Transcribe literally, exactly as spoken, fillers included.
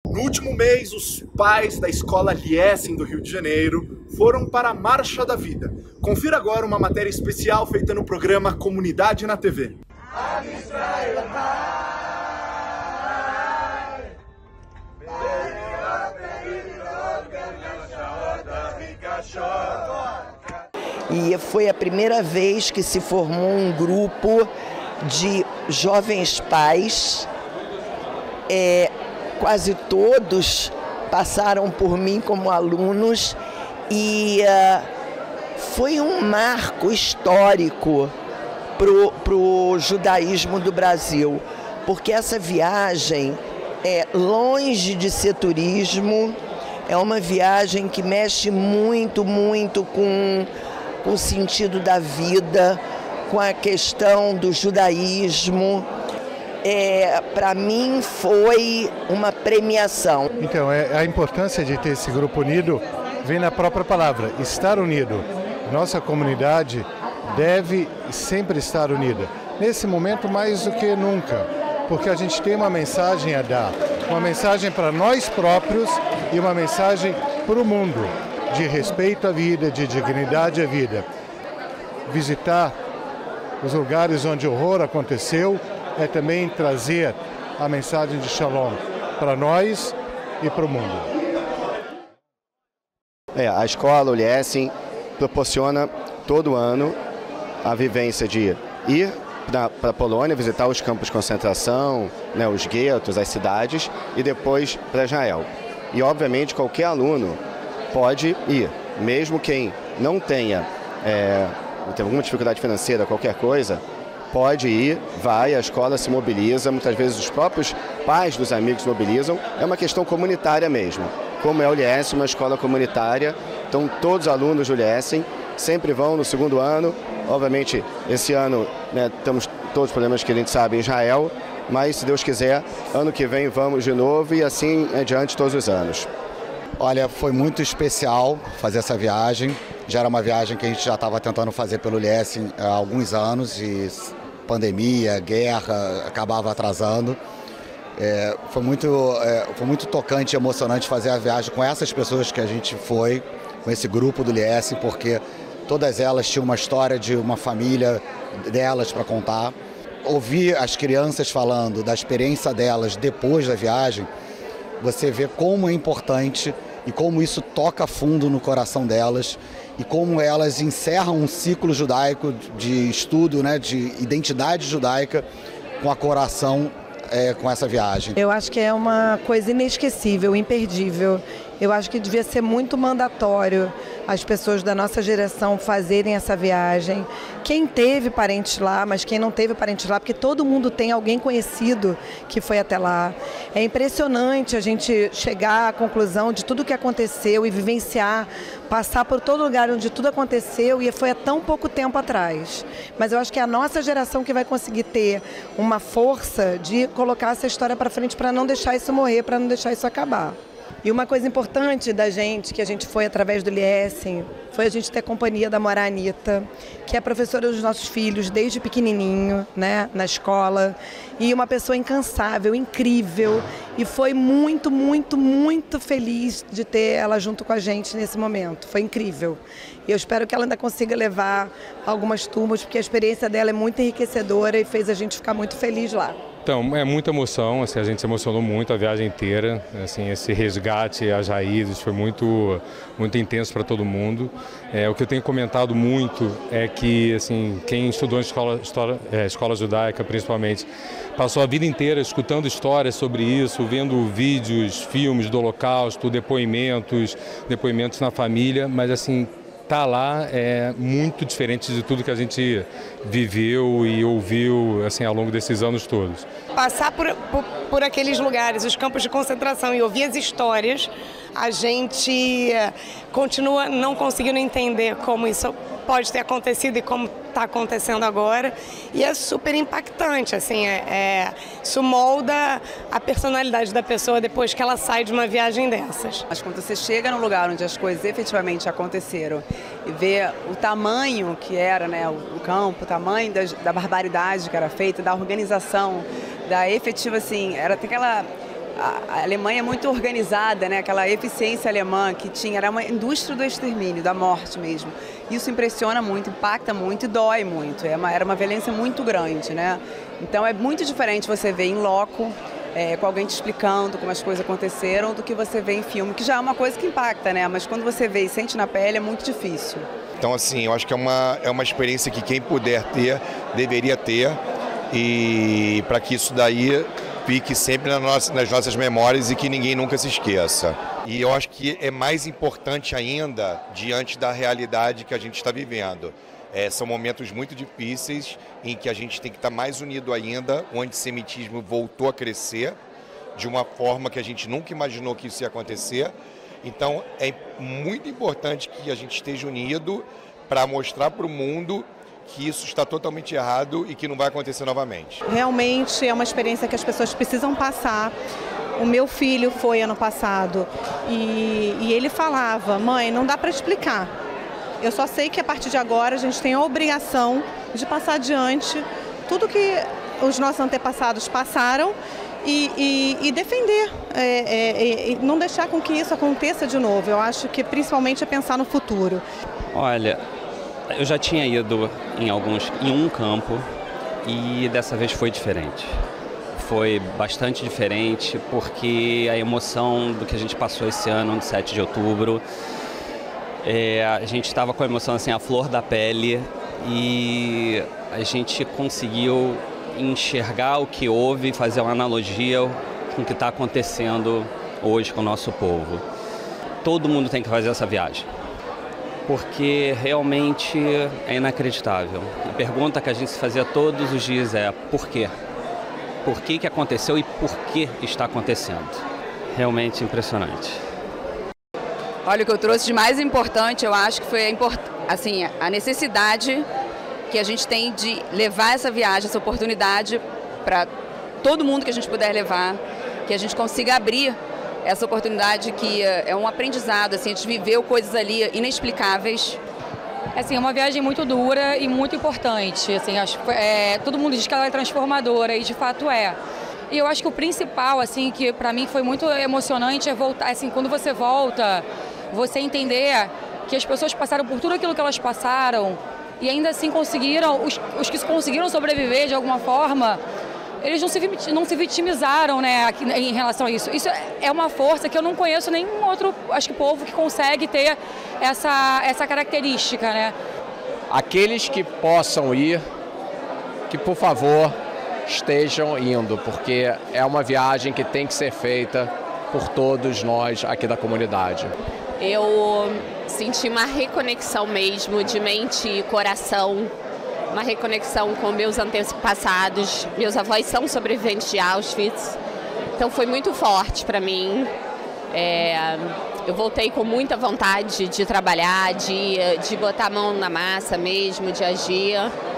No último mês, os pais da escola Liesen do Rio de Janeiro foram para a Marcha da Vida. Confira agora uma matéria especial feita no programa Comunidade na T V. E foi a primeira vez que se formou um grupo de jovens pais. É, quase todos passaram por mim como alunos e uh, foi um marco histórico para o judaísmo do Brasil, porque essa viagem é longe de ser turismo, é uma viagem que mexe muito, muito com, com o sentido da vida, com a questão do judaísmo. É, para mim foi uma premiação. Então, é, a importância de ter esse grupo unido vem na própria palavra, estar unido. Nossa comunidade deve sempre estar unida. Nesse momento, mais do que nunca, porque a gente tem uma mensagem a dar, uma mensagem para nós próprios e uma mensagem para o mundo, de respeito à vida, de dignidade à vida. Visitar os lugares onde o horror aconteceu é também trazer a mensagem de Shalom para nós e para o mundo. É, a escola, o Liesen, proporciona todo ano a vivência de ir para a Polônia, visitar os campos de concentração, né, os guetos, as cidades, e depois para Israel. E, obviamente, qualquer aluno pode ir, mesmo quem não tenha, é, tem alguma dificuldade financeira, qualquer coisa, pode ir, vai, a escola se mobiliza, muitas vezes os próprios pais dos amigos se mobilizam, é uma questão comunitária mesmo. Como é o Liesen, uma escola comunitária, então todos os alunos do Liesen sempre vão no segundo ano, obviamente esse ano, né, temos todos os problemas que a gente sabe em Israel, mas se Deus quiser, ano que vem vamos de novo e assim adiante todos os anos. Olha, foi muito especial fazer essa viagem, já era uma viagem que a gente já estava tentando fazer pelo Liesen há alguns anos e pandemia, guerra, acabava atrasando. É, foi, muito, é, foi muito tocante e emocionante fazer a viagem com essas pessoas que a gente foi, com esse grupo do Liesen, porque todas elas tinham uma história de uma família delas para contar. Ouvir as crianças falando da experiência delas depois da viagem, você vê como é importante e como isso toca fundo no coração delas e como elas encerram um ciclo judaico de estudo, né, de identidade judaica com a coração, é, com essa viagem. Eu acho que é uma coisa inesquecível, imperdível. Eu acho que devia ser muito mandatório as pessoas da nossa geração fazerem essa viagem. Quem teve parentes lá, mas quem não teve parentes lá, porque todo mundo tem alguém conhecido que foi até lá. É impressionante a gente chegar à conclusão de tudo que aconteceu e vivenciar, passar por todo lugar onde tudo aconteceu e foi há tão pouco tempo atrás. Mas eu acho que é a nossa geração que vai conseguir ter uma força de colocar essa história para frente para não deixar isso morrer, para não deixar isso acabar. E uma coisa importante da gente, que a gente foi através do Liesen, foi a gente ter a companhia da Morá Anitta, que é professora dos nossos filhos desde pequenininho, né, na escola, e uma pessoa incansável, incrível, e foi muito, muito, muito feliz de ter ela junto com a gente nesse momento, foi incrível. E eu espero que ela ainda consiga levar algumas turmas, porque a experiência dela é muito enriquecedora e fez a gente ficar muito feliz lá. Então, é muita emoção, assim, a gente se emocionou muito a viagem inteira, assim, esse resgate às raízes foi muito, muito intenso para todo mundo. É, o que eu tenho comentado muito é que, assim, quem estudou em escola, escola, é, escola judaica, principalmente, passou a vida inteira escutando histórias sobre isso, vendo vídeos, filmes do Holocausto, depoimentos, depoimentos na família, mas, assim, tá lá é muito diferente de tudo que a gente viveu e ouviu assim ao longo desses anos todos. Passar por, por, por aqueles lugares, os campos de concentração e ouvir as histórias, a gente continua não conseguindo entender como isso pode ter acontecido e como está acontecendo agora, e é super impactante, assim, é, é, isso molda a personalidade da pessoa depois que ela sai de uma viagem dessas. Mas quando você chega num lugar onde as coisas efetivamente aconteceram e vê o tamanho que era, né, o, o campo, o tamanho da, da barbaridade que era feita, da organização, da efetiva, assim, era aquela... a Alemanha é muito organizada, né? Aquela eficiência alemã que tinha, era uma indústria do extermínio, da morte mesmo. Isso impressiona muito, impacta muito e dói muito. É uma, era uma violência muito grande, né? Então é muito diferente você ver em loco, é, com alguém te explicando como as coisas aconteceram, do que você vê em filme, que já é uma coisa que impacta, né? Mas quando você vê e sente na pele é muito difícil. Então, assim, eu acho que é uma, é uma experiência que quem puder ter, deveria ter, e para que isso daí fique sempre nas nossas, nas nossas memórias e que ninguém nunca se esqueça. E eu acho que é mais importante ainda diante da realidade que a gente está vivendo. É, são momentos muito difíceis em que a gente tem que estar mais unido ainda. O antissemitismo voltou a crescer de uma forma que a gente nunca imaginou que isso ia acontecer. Então é muito importante que a gente esteja unido para mostrar para o mundo que isso está totalmente errado e que não vai acontecer novamente. Realmente é uma experiência que as pessoas precisam passar. O meu filho foi ano passado e, e ele falava: mãe, não dá para explicar. Eu só sei que a partir de agora a gente tem a obrigação de passar adiante tudo que os nossos antepassados passaram e, e, e defender, é, é, e não deixar com que isso aconteça de novo. Eu acho que principalmente é pensar no futuro. Olha, eu já tinha ido em alguns, em um campo e dessa vez foi diferente. Foi bastante diferente porque a emoção do que a gente passou esse ano, no sete de outubro, é, a gente estava com a emoção assim, a flor da pele, e a gente conseguiu enxergar o que houve e fazer uma analogia com o que está acontecendo hoje com o nosso povo. Todo mundo tem que fazer essa viagem, porque realmente é inacreditável. A pergunta que a gente se fazia todos os dias é: por quê? Por que que aconteceu e por que está acontecendo? Realmente impressionante. Olha, o que eu trouxe de mais importante, eu acho que foi a, import... assim, a necessidade que a gente tem de levar essa viagem, essa oportunidade para todo mundo que a gente puder levar, que a gente consiga abrir essa oportunidade, que é um aprendizado, assim, a gente viveu coisas ali inexplicáveis. Assim, é uma viagem muito dura e muito importante. Assim, acho, é, todo mundo diz que ela é transformadora e de fato é. E eu acho que o principal, assim, que para mim foi muito emocionante é voltar, assim, quando você volta, você entender que as pessoas passaram por tudo aquilo que elas passaram e ainda assim conseguiram, os, os que conseguiram sobreviver de alguma forma, eles não se, não se vitimizaram, né, aqui, em relação a isso. Isso é uma força que eu não conheço nenhum outro, acho que, povo que consegue ter essa, essa característica, né? Aqueles que possam ir, que por favor estejam indo, porque é uma viagem que tem que ser feita por todos nós aqui da comunidade. Eu senti uma reconexão mesmo de mente e coração, uma reconexão com meus antepassados. Meus avós são sobreviventes de Auschwitz, então foi muito forte para mim. É, eu voltei com muita vontade de trabalhar, de, de botar a mão na massa mesmo, de agir.